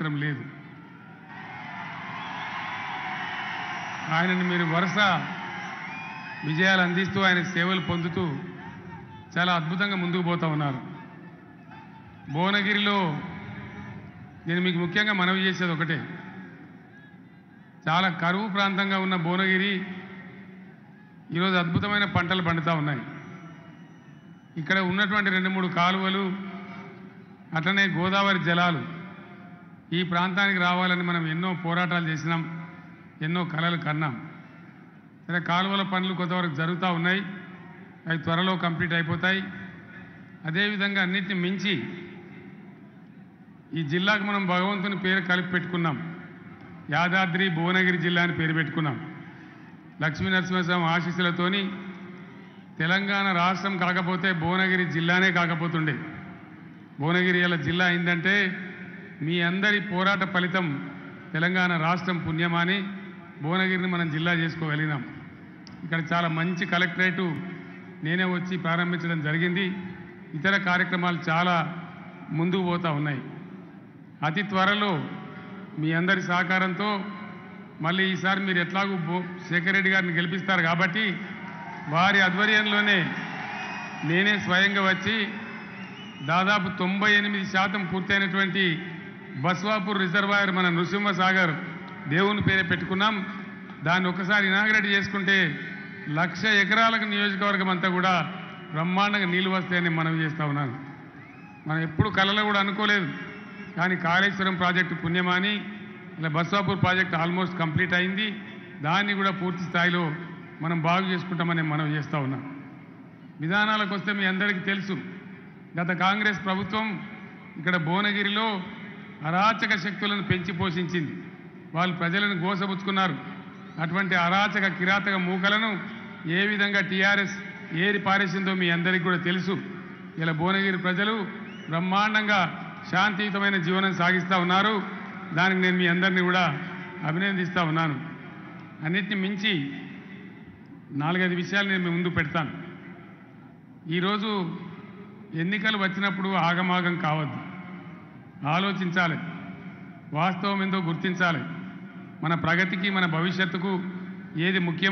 అవసరం లేదు. ఆయనని మీరు వరుస విజయాలు అందిస్తూ ఆయన సేవలు పొందుతూ చాలా అద్భుతంగా ముందుకు పోతూ ఉన్నారు. భువనగిరిలో నేను మీకు ముఖ్యంగా మనవి చేసేది ఒకటే, చాలా కరువు ప్రాంతంగా ఉన్న భువనగిరి ఈరోజు అద్భుతమైన పంటలు పండుతూ ఉన్నాయి. ఇక్కడ ఉన్నటువంటి 2-3 కాలువలు అట్లనే గోదావరి జలాలు ఈ ప్రాంతానికి రావాలని మనం ఎన్నో పోరాటాలు చేసినాం, ఎన్నో కలలు కన్నాం. సరే, కాలువల పనులు కొంతవరకు జరుగుతూ ఉన్నాయి, అవి త్వరలో కంప్లీట్ అయిపోతాయి. అదేవిధంగా అన్నిటిని మించి ఈ జిల్లాకు మనం భగవంతుని పేరు కలిపి పెట్టుకున్నాం. యాదాద్రి భువనగిరి జిల్లా అని పేరు పెట్టుకున్నాం. లక్ష్మీ నరసింహస్వామి ఆశీస్సులతోని తెలంగాణ రాష్ట్రం కాకపోతే భువనగిరి జిల్లానే కాకపోతుండే. భువనగిరి ఇలా జిల్లా అయిందంటే మీ అందరి పోరాట ఫలితం, తెలంగాణ రాష్ట్రం పుణ్యమాని భువనగిరిని మనం జిల్లా చేసుకోగలిగినాం. ఇక్కడ చాలా మంచి కలెక్టరేటు నేనే వచ్చి ప్రారంభించడం జరిగింది. ఇతర కార్యక్రమాలు చాలా ముందుకు పోతూ ఉన్నాయి. అతి త్వరలో మీ అందరి సహకారంతో మళ్ళీ ఈసారి మీరు ఎట్లాగూ శేఖర్ రెడ్డి గారిని గెలిపిస్తారు కాబట్టి వారి ఆధ్వర్యంలోనే నేనే స్వయంగా వచ్చి దాదాపు 98% పూర్తయినటువంటి బస్వాపూర్ రిజర్వాయర్ మన నృసింహసాగర్ దేవుని పేరే పెట్టుకున్నాం. దాన్ని ఒకసారి ఇనాగ్రేట్ చేసుకుంటే 1,00,000 ఎకరాలకు నియోజకవర్గం అంతా కూడా బ్రహ్మాండంగా నీళ్లు వస్తాయని మనవి చేస్తూ ఉన్నాను. మనం ఎప్పుడు కలలో కూడా అనుకోలేదు, కానీ కాళేశ్వరం ప్రాజెక్టు పుణ్యమాని ఇలా బస్వాపూర్ ప్రాజెక్టు ఆల్మోస్ట్ కంప్లీట్ అయింది. దాన్ని కూడా పూర్తి స్థాయిలో మనం బాగు చేసుకుంటామని మనం చేస్తూ ఉన్నాం. విధానాలకు వస్తే మీ అందరికీ తెలుసు, గత కాంగ్రెస్ ప్రభుత్వం ఇక్కడ భువనగిరిలో అరాచక శక్తులను పెంచి పోషించింది. వాళ్ళు ప్రజలను గోసపుచ్చుకున్నారు. అటువంటి అరాచక కిరాతక మూకలను ఏ విధంగా టీఆర్ఎస్ ఏరి పారేసిందో మీ అందరికీ కూడా తెలుసు. ఇలా భువనగిరి ప్రజలు బ్రహ్మాండంగా శాంతియుతమైన జీవనం సాగిస్తూ ఉన్నారు. దానికి నేను మీ అందరినీ కూడా అభినందిస్తూ ఉన్నాను. అన్నిటిని మించి 4-5 విషయాలు నేను మీ ముందు పెడతాను. ఈరోజు ఎన్నికలు వచ్చినప్పుడు ఆగమాగం కావద్దు, ఆలోచించాలి, వాస్తవం ఏందో గుర్తించాలి. మన ప్రగతికి మన భవిష్యత్తుకు ఏది ముఖ్యం